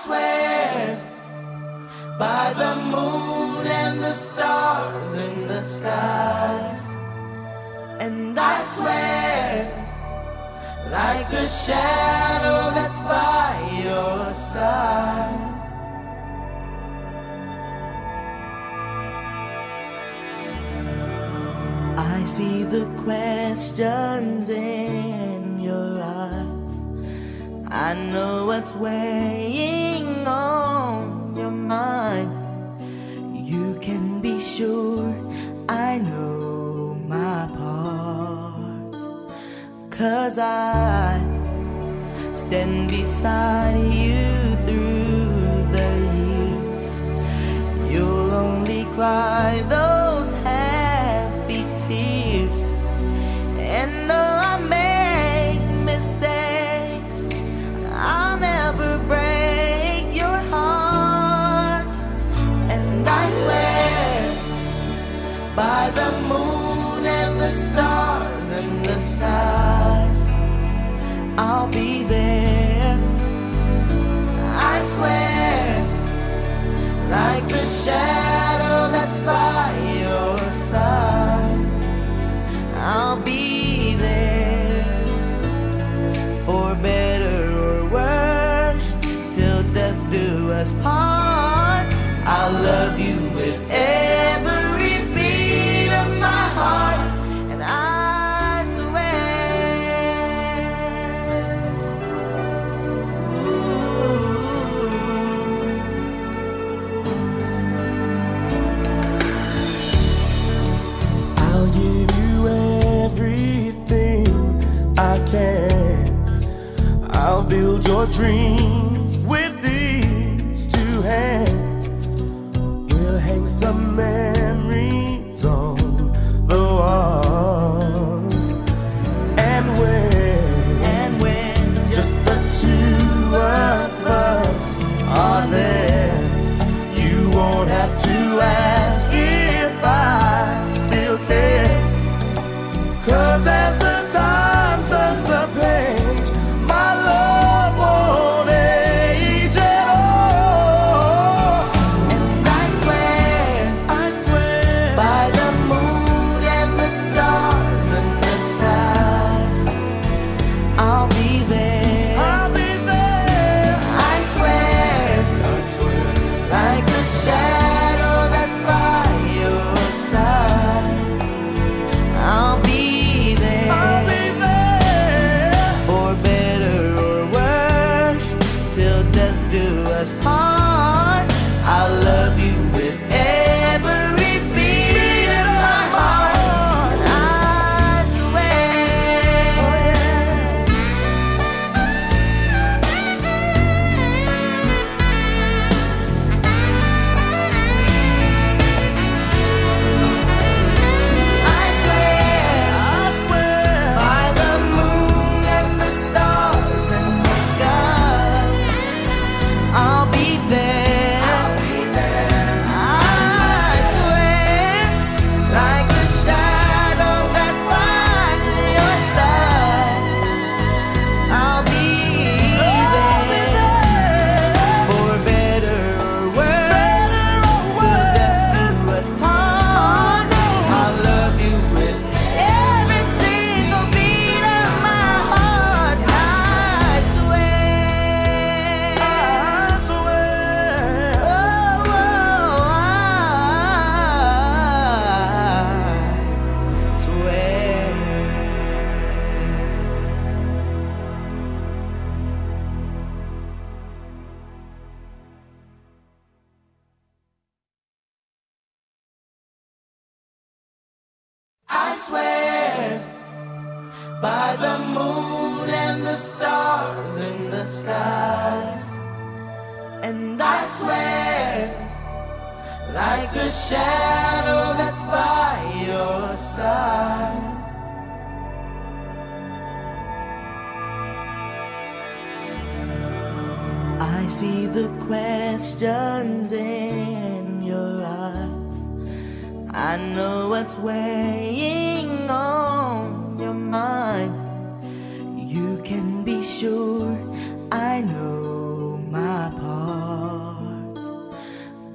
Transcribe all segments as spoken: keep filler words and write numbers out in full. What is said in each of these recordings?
swear by the moon and the stars in the skies. And I swear like a shadow that's by your side. I see the questions in your eyes. I know what's weighing on your mind. You can be sure I know my part, 'cause I stand beside you through the years. You'll only cry those happy tears. And though I make mistakes, I'll never break your heart. And I swear by the moon and the stars and the skies, I'll be there. I swear like the shadow that's by your side, I'll be there for better or worse, till death do us part. I'll love you with every beat of my heart, and I swear. Ooh. I'll give you everything I can. I'll build your dreams with these two hands. We'll hang some memories on the walls. And when, and when just the two of us are there, you won't have to ask if I still care. 'Cause as the time turns the page, my love won't age at all. And I swear, I swear by the moon and the stars and the skies, I'll be there. I'll be there. I swear, I swear like a shadow that's by your side, I'll be there. I'll be there for better or worse, till death do us part. I'll love you with every beat of my heart, and I swear. I swear, I swear by the moon and the stars and the sky, I'll be there. I'll be there. I swear like a shadow that's by your side, I'll be there for better or worse, till death do us part. I'll love you with every single beat of my heart. I swear, I swear, oh, oh, I swear. I swear by the moon and the stars in the skies. And I swear like a shadow that's by your side. I see the questions in your eyes. I know what's weighing on your mind. You can be sure I know my part.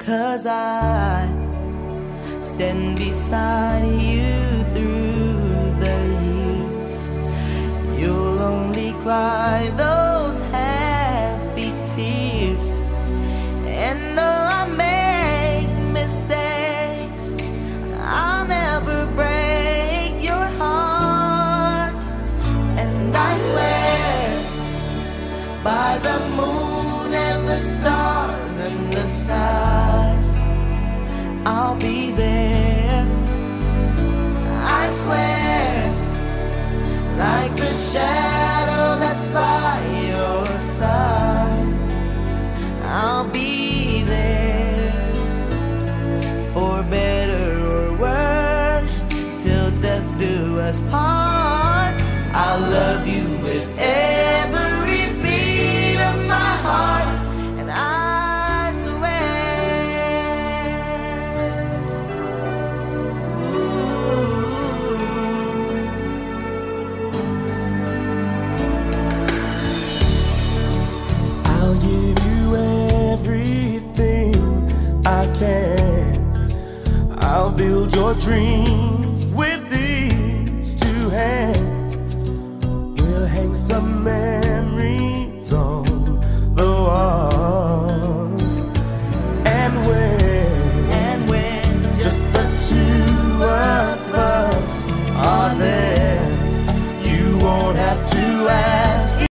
'cause I stand beside you through the years. You'll only cry those happy tears. And though I make mistakes, I'll never break your heart. And I swear by the moon and the stars and the stars, I'll be there. I swear, like the shadow that's by your side, I'll be there. For better or worse, till death do us part, I'll love you with every beat of my heart. And I swear, ooh, I'll give you everything I can. I'll build your dreams with these two hands. We'll hang some man